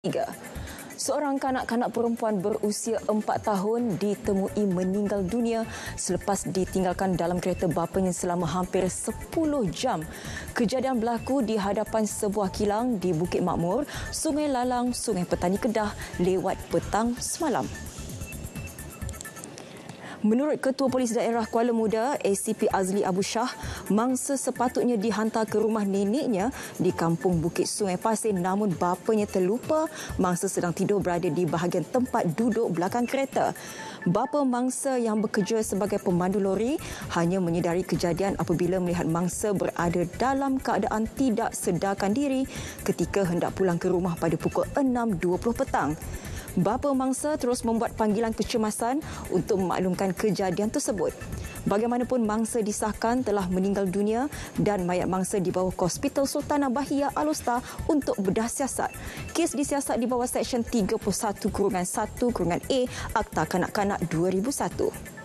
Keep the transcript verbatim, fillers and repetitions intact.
Tiga. Seorang kanak-kanak perempuan berusia empat tahun ditemui meninggal dunia selepas ditinggalkan dalam kereta bapanya selama hampir sepuluh jam. Kejadian berlaku di hadapan sebuah kilang di Bukit Makmur, Sungai Lalang, Sungai Petani Kedah lewat petang semalam. Menurut Ketua Polis Daerah Kuala Muda, A C P Azli Abu Shah, mangsa sepatutnya dihantar ke rumah neneknya di kampung Bukit Sungai Pasir, namun bapanya terlupa mangsa sedang tidur berada di bahagian tempat duduk belakang kereta. Bapa mangsa yang bekerja sebagai pemandu lori hanya menyedari kejadian apabila melihat mangsa berada dalam keadaan tidak sedarkan diri ketika hendak pulang ke rumah pada pukul enam dua puluh petang. Bapa mangsa terus membuat panggilan kecemasan untuk memaklumkan kejadian tersebut. Bagaimanapun, mangsa disahkan telah meninggal dunia dan mayat mangsa dibawa ke Hospital Sultanah Bahia Al-Usta untuk bedah siasat. Kes disiasat di bawah Seksyen tiga puluh satu satu A Akta Kanak-Kanak dua ribu satu.